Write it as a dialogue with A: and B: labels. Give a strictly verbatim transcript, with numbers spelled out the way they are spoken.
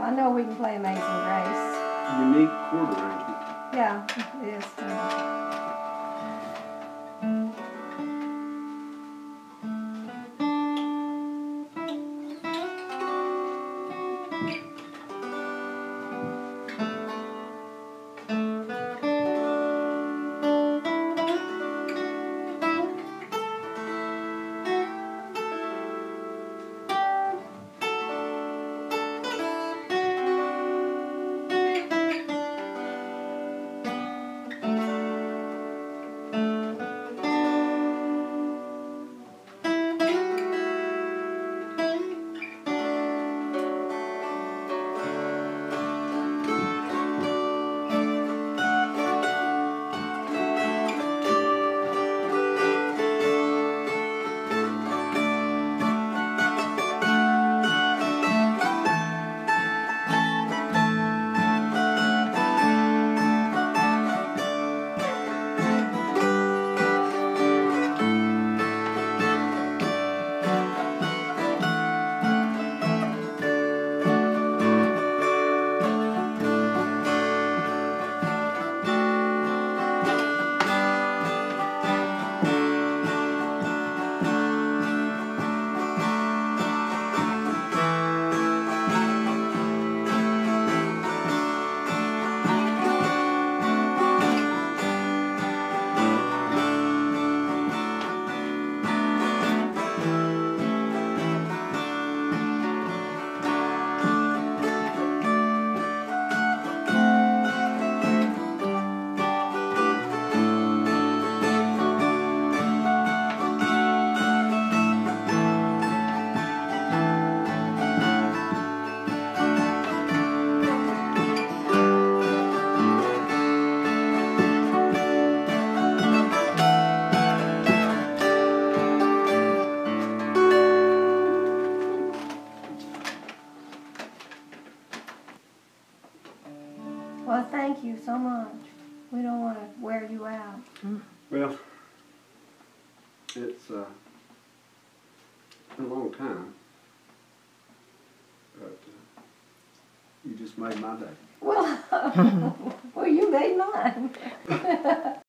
A: I know we can play Amazing Grace.
B: Unique chord arrangement.
A: Yeah, it is. Well, thank you so much. We don't want to wear you out.
B: Well, it's uh, been a long time, but uh, you just made my day.
A: Well, well, you made mine.